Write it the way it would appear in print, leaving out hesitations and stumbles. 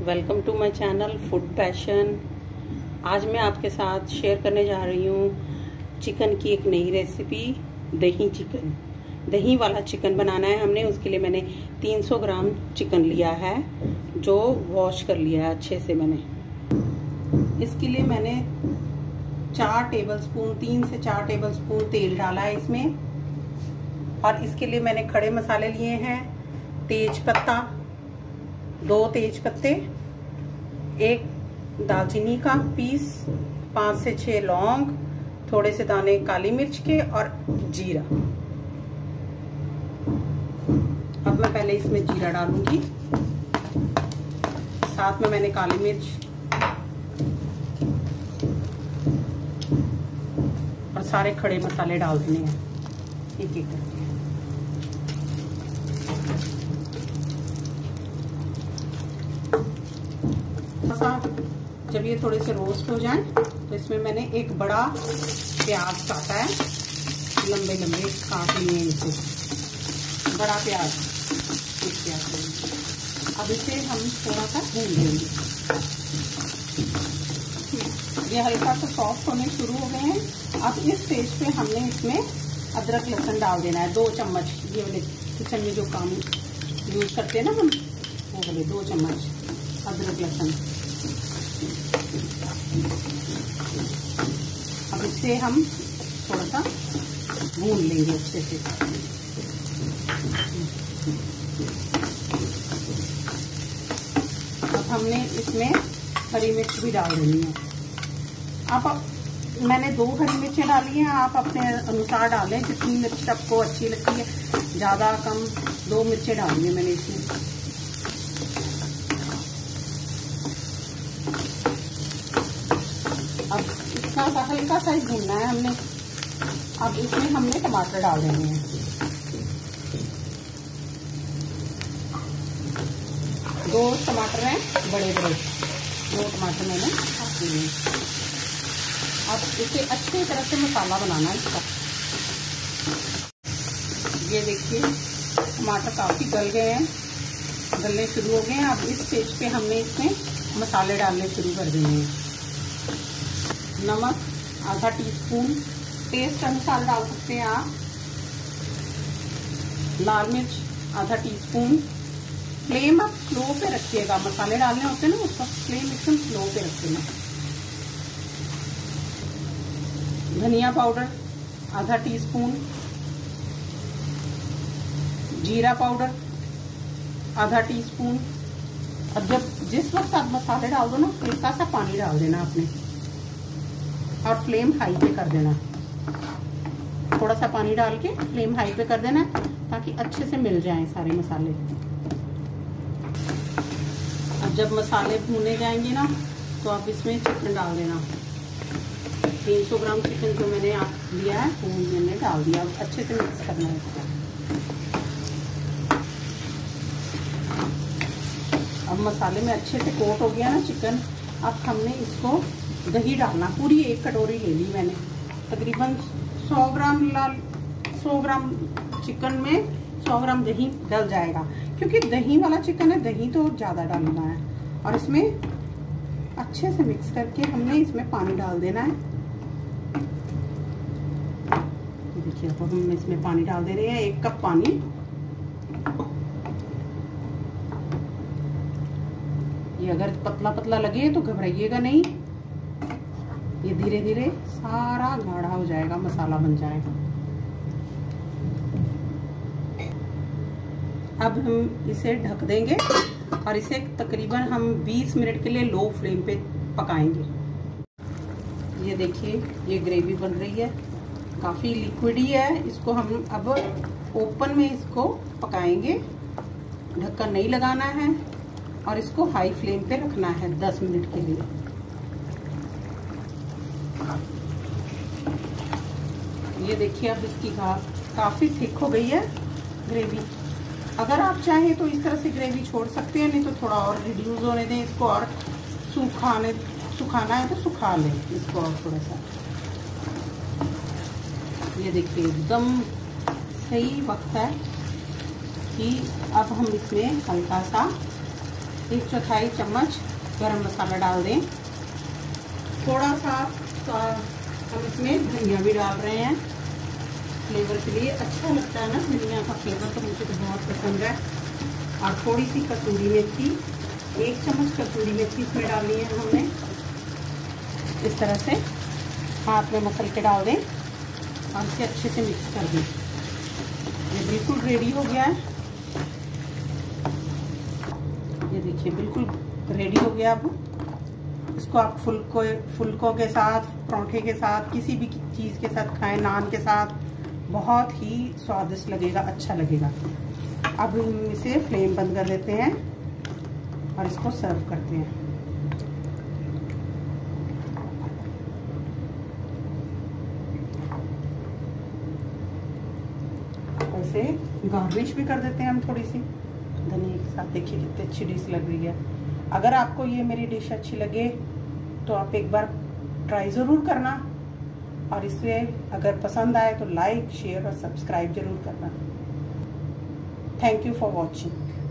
Welcome to my channel food passion. आज मैं आपके साथ शेयर करने जा रही हूँ चिकन की एक नई रेसिपी, दही चिकन। दही वाला चिकन बनाना है हमने। उसके लिए मैंने 300 ग्राम चिकन लिया है जो वॉश कर लिया है अच्छे से मैंने। इसके लिए मैंने 3 से 4 टेबलस्पून तेल डाला है इसमें। और इसके लिए मैंने खड़े मसाले लिए हैं, तेज पत्ता, 2 तेज पत्ते, 1 दालचीनी का पीस, 5 से 6 लौंग, थोड़े से दाने काली मिर्च के और जीरा। अब मैं पहले इसमें जीरा डालूंगी, साथ में मैंने काली मिर्च और सारे खड़े मसाले डाल देने हैं एक एक करके। जब ये थोड़े से रोस्ट हो जाएं तो इसमें मैंने एक बड़ा प्याज काटा है, लंबे लंबे काट लिए हैं इसे, बड़ा प्याज, एक प्याज लेंगे। अब इसे हम थोड़ा सा भून लेंगे। ये हल्का सा सॉफ्ट होने शुरू हो गए हैं। अब इस स्टेज पे हमने इसमें अदरक लहसुन डाल देना है, 2 चम्मच। ये वाले किचन में जो काम यूज करते हैं ना हम, वो वाले 2 चम्मच अदरक लहसुन। अब इसे हम थोड़ा सा भून लेंगे अच्छे से। अब हमने इसमें हरी मिर्च भी डाल देनी है। आप मैंने 2 हरी मिर्चें डाली हैं, आप अपने अनुसार डालें जितनी मिर्च आपको अच्छी लगती है, ज़्यादा कम। 2 मिर्चें डाली हैं मैंने इसमें। अब इसका हल्का सा ही भूनना है हमने। अब इसमें हमने टमाटर डाल देने हैं, 2 टमाटर हैं बड़े बड़े, 2 टमाटर मैंने दिए। अब इसे अच्छी तरह से मसाला बनाना है इसका। ये देखिए टमाटर काफी गल गए हैं, गलने शुरू हो गए हैं। अब इस स्टेज पे हमने इसमें मसाले डालने शुरू कर देने हैं। नमक आधा टीस्पून, टेस्ट अनुसार डाल सकते हैं आप। लाल मिर्च आधा टीस्पून। फ्लेम आप स्लो पे रखिएगा, मसाले डालने होते हैं ना, उसका फ्लेम एकदम स्लो पे रखिएगा। धनिया पाउडर आधा टीस्पून, जीरा पाउडर आधा टीस्पून। अब जिस वक्त आप मसाले डाल दो ना, हल्का सा पानी डाल देना आपने और फ्लेम हाई पे कर देना। थोड़ा सा पानी डाल के फ्लेम हाई पे कर देना ताकि अच्छे से मिल जाएं सारे मसाले। अब जब मसाले भुने जाएंगे ना, तो आप इसमें चिकन डाल देना। 300 ग्राम चिकन जो मैंने लिया है वो मैंने डाल दिया। अब अच्छे से मिक्स करना है इसको। अब मसाले में अच्छे से कोट हो गया ना चिकन। अब हमने इसको दही डालना, पूरी 1 कटोरी ले ली मैंने। तकरीबन 100 ग्राम चिकन में 100 ग्राम दही डल जाएगा, क्योंकि दही वाला चिकन है, दही तो ज़्यादा डालना है। और इसमें अच्छे से मिक्स करके हमने इसमें पानी डाल देना है। देखिए अब हम इसमें पानी डाल दे रहे हैं, 1 कप पानी। ये अगर पतला पतला लगे तो घबराइएगा नहीं, ये धीरे धीरे सारा गाढ़ा हो जाएगा, मसाला बन जाएगा। अब हम इसे ढक देंगे और इसे तकरीबन हम 20 मिनट के लिए लो फ्लेम पे पकाएंगे। ये देखिए ये ग्रेवी बन रही है, काफ़ी लिक्विड ही है। इसको हम अब ओपन में इसको पकाएंगे, ढक्कन नहीं लगाना है और इसको हाई फ्लेम पे रखना है 10 मिनट के लिए। ये देखिए अब इसकी काफ़ी थिक हो गई है ग्रेवी। अगर आप चाहें तो इस तरह से ग्रेवी छोड़ सकते हैं, नहीं तो थोड़ा और रिड्यूस होने दें इसको, और सुखाना है तो सुखा लें इसको और थोड़ा सा। ये देखिए एकदम सही वक्त है कि अब हम इसमें हल्का सा 1/4 चम्मच गरम मसाला डाल दें। थोड़ा सा हम इसमें धनिया भी डाल रहे हैं फ्लेवर के लिए। अच्छा लगता है ना धनिया का फ्लेवर, तो मुझे तो बहुत पसंद है। और थोड़ी सी कसूरी मेथी, 1 चम्मच कसूरी मेथी इसमें डालनी है हमने। इस तरह से हाथ में मसल के डाल दें और इसे अच्छे से मिक्स कर दें। ये बिल्कुल रेडी हो गया है। ये देखिए बिल्कुल रेडी हो गया। अब इसको आप फुल्कों के साथ, पराठे के साथ, किसी भी चीज़ के साथ खाएं, नान के साथ, बहुत ही स्वादिष्ट लगेगा, अच्छा लगेगा। अब इसे फ्लेम बंद कर देते हैं और इसको सर्व करते हैं। ऐसे गार्निश भी कर देते हैं हम थोड़ी सी धनिया के साथ। देखिए कितनी अच्छी डिश लग रही है। अगर आपको ये मेरी डिश अच्छी लगे तो आप एक बार ट्राई ज़रूर करना, और इसे अगर पसंद आए तो लाइक, शेयर और सब्सक्राइब जरूर करना। Thank you for watching.